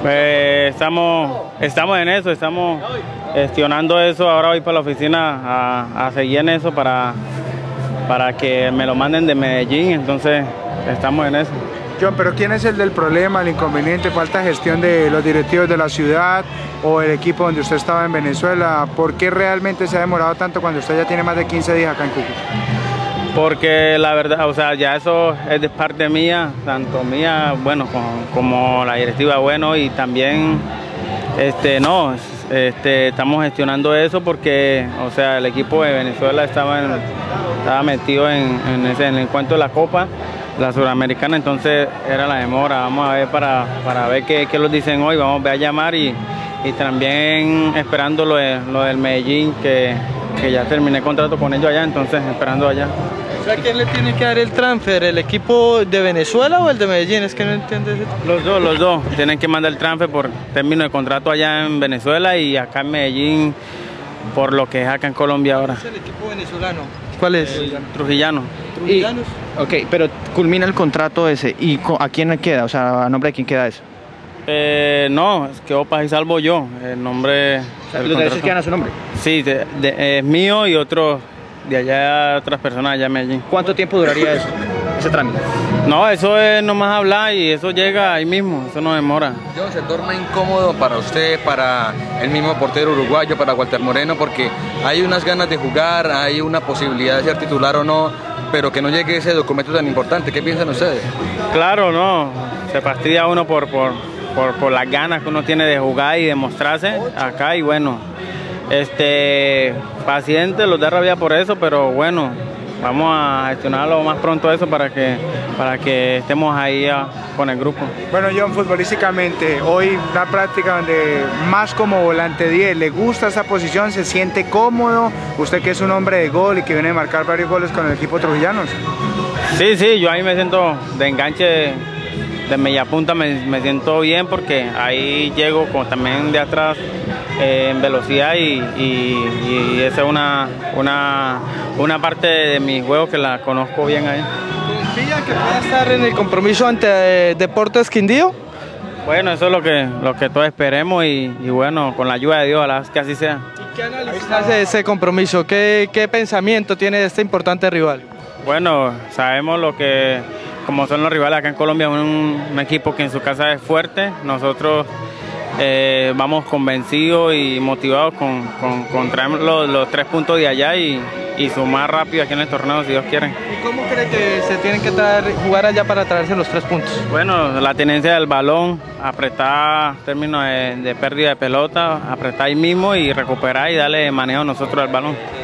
Pues estamos en eso, estamos gestionando eso. Ahora voy para la oficina a seguir en eso para que me lo manden de Medellín, entonces estamos en eso. John, pero ¿quién es el del problema, el inconveniente? ¿Falta gestión de los directivos de la ciudad o el equipo donde usted estaba en Venezuela? ¿Por qué realmente se ha demorado tanto cuando usted ya tiene más de 15 días acá en Cúcuta? Porque la verdad, o sea, ya eso es de parte mía, tanto mía, bueno, como la directiva, bueno, y también, estamos gestionando eso porque, o sea, el equipo de Venezuela estaba metido en el cuento de la Copa, la Suramericana, entonces era la demora. Vamos a ver para ver qué los dicen hoy, vamos a llamar y también esperando lo del Medellín, que ya terminé contrato con ellos allá, entonces esperando allá. O sea, ¿quién le tiene que dar el transfer? ¿El equipo de Venezuela o el de Medellín? Es que no entiendes. Los dos tienen que mandar el transfer por término de contrato allá en Venezuela y acá en Medellín por lo que es acá en Colombia ahora. ¿Es el equipo venezolano? ¿Cuál es? Trujillano. ¿Trujillanos? Ok, pero culmina el contrato ese, ¿y a quién queda? O sea, ¿a nombre de quién queda eso? No, quedó paz y salvo yo, el nombre... ¿Los derechos quedan a su nombre? Sí, es mío y otros de allá, otras personas allá en Medellín. ¿Cuánto tiempo duraría eso, ese trámite? No, eso es nomás hablar y eso llega ahí mismo, eso no demora. John, ¿se torna incómodo para usted, para el mismo portero uruguayo, para Walter Moreno? Porque hay unas ganas de jugar, hay una posibilidad de ser titular o no, pero que no llegue ese documento tan importante. ¿Qué piensan ustedes? Claro, no, se fastidia uno por las ganas que uno tiene de jugar y de mostrarse acá y bueno, paciente, los da rabia por eso, pero bueno, vamos a gestionarlo más pronto eso para que estemos ahí con el grupo. Bueno, John, futbolísticamente, hoy una práctica donde más como volante 10, ¿le gusta esa posición? ¿Se siente cómodo? Usted que es un hombre de gol y que viene a marcar varios goles con el equipo Trujillanos. Sí, yo ahí me siento de enganche, de media punta me siento bien porque ahí llego también de atrás en velocidad y esa es una parte de mi juego que la conozco bien ahí. ¿Confía que pueda estar en el compromiso ante Deportes Quindío? Bueno, eso es lo que todos esperemos y bueno, con la ayuda de Dios, ojalá que así sea. ¿Y qué análisis hace de ese compromiso? ¿Qué pensamiento tiene de este importante rival? Bueno, sabemos como son los rivales acá en Colombia, un equipo que en su casa es fuerte. Nosotros vamos convencidos y motivados con traer los 3 puntos de allá y sumar rápido aquí en el torneo, si Dios quiere. ¿Y cómo cree que se tienen que jugar allá para traerse los 3 puntos? Bueno, la tenencia del balón, apretar términos de pérdida de pelota, apretar ahí mismo y recuperar y darle manejo nosotros al balón.